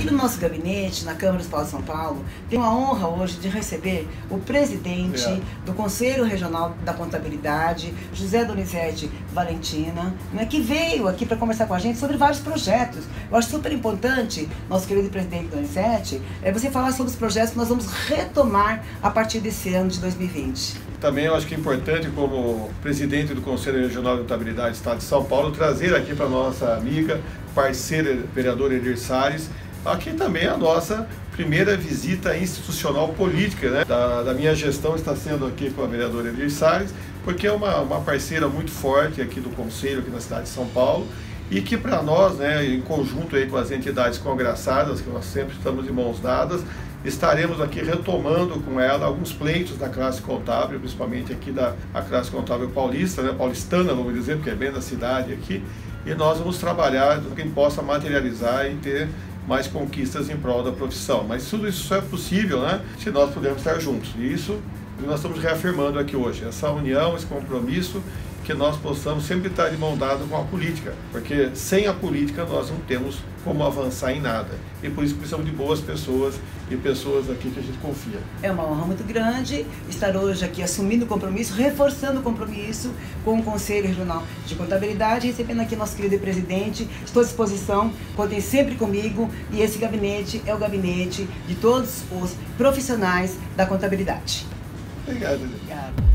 no nosso gabinete, na Câmara Municipal de São Paulo, tenho a honra hoje de receber o presidente do Conselho Regional da Contabilidade, José Donizete Valentina, né, que veio aqui para conversar com a gente sobre vários projetos. Eu acho super importante, nosso querido presidente Donizete, você falar sobre os projetos que nós vamos retomar a partir desse ano de 2020. Também eu acho que é importante, como presidente do Conselho Regional de Contabilidade do Estado de São Paulo, trazer aqui para a nossa amiga, parceira, vereadora Edir Salles, aqui também a nossa primeira visita institucional política, né? Da minha gestão está sendo aqui com a vereadora Edir Salles, porque é uma parceira muito forte aqui do Conselho, aqui na cidade de São Paulo, e que para nós, né, em conjunto aí com as entidades congraçadas, que nós sempre estamos de mãos dadas, estaremos aqui retomando com ela alguns pleitos da classe contábil, principalmente aqui da classe contábil paulista, né, paulistana, vamos dizer, porque é bem da cidade aqui, e nós vamos trabalhar para quem possa materializar e ter mais conquistas em prol da profissão. Mas tudo isso só é possível, né, se nós pudermos estar juntos. E isso nós estamos reafirmando aqui hoje, essa união, esse compromisso, que nós possamos sempre estar de mão dada com a política, porque sem a política nós não temos como avançar em nada. E por isso precisamos de boas pessoas e pessoas aqui que a gente confia. É uma honra muito grande estar hoje aqui assumindo o compromisso, reforçando o compromisso com o Conselho Regional de Contabilidade, recebendo aqui nosso querido presidente. Estou à disposição, contem sempre comigo, e esse gabinete é o gabinete de todos os profissionais da contabilidade. Obrigado. Obrigada.